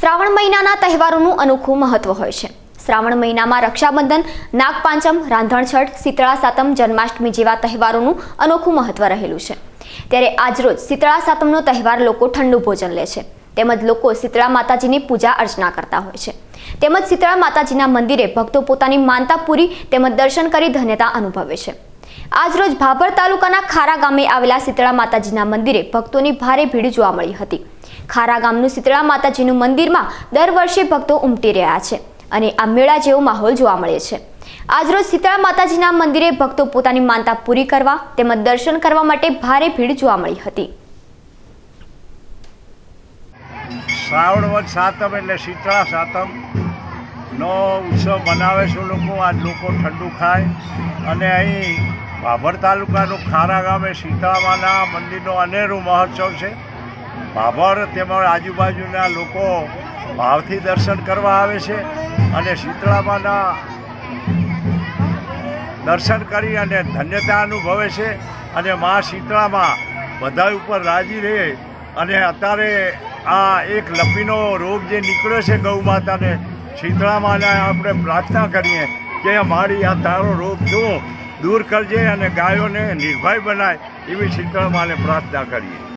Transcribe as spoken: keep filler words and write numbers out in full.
શ્રાવણ મહિનાના તહેવારોનું અનોખું મહત્વ હોય છે। શ્રાવણ મહિનામાં રક્ષાબંધન, નાગપાંચમ, રાંધણછઠ, શીતળા સાતમ, જન્માષ્ટમી જેવા તહેવારોનું અનોખું મહત્વ રહેલું છે। ત્યારે આજરોજ શીતળા સાતમનો તહેવાર લોકો ઠંડુ ભોજન લે છે તેમજ લોકો શીતળા માતાજીની પૂજા અર્ચના કરતા હોય છે તેમજ શીતળા માતાજીના મંદિરે ભક્તો પોતાની માનતા પૂરી તેમજ દર્શન કરી ધન્યતા અનુભવે છે। આજરોજ ભાભર તાલુકાના ખારા ગામે આવેલા શીતળા માતાજીના મંદિરે ભક્તોની ભારે ભીડ જોવા મળી હતી। ખારા ગામનું શીતળા માતાજીનું મંદિરમાં દર વર્ષે ભક્તો ઉમટી રહ્યા છે અને આ મેળા જેવો માહોલ જોવા મળે છે। આજરોજ શીતળા માતાજીના મંદિરે ભક્તો પોતાની માનતા પૂરી કરવા તેમજ દર્શન કરવા માટે ભારે ભીડ જોવા મળી હતી। શ્રાવણ વદ સાતમ એટલે શીતળા સાતમ નો ઉત્સવ મનાવે છે લોકો। આજ લોકો ઠંડુ ખાય અને અહીં ભાભર તાલુકાનું ખારા ગામે શીતળામાના મંદિરનો અનેરો મહોત્સવ છે। ભાભર તેમજ આજુબાજુના લોકો ભાવથી દર્શન કરવા આવે છે અને શીતળામાના દર્શન કરી અને ધન્યતા અનુભવે છે અને મા શીતળામાં બધા ઉપર રાજી રહે। અને અત્યારે આ એક લપીનો રોગ જે નીકળ્યો છે ગૌ માતાને, શીતળામાને આપણે પ્રાર્થના કરીએ કે અમારી આ તારો રોગ તું દૂર કરજે અને ગાયોને નિર્ભય બનાય, એવી શીતળામાને પ્રાર્થના કરીએ।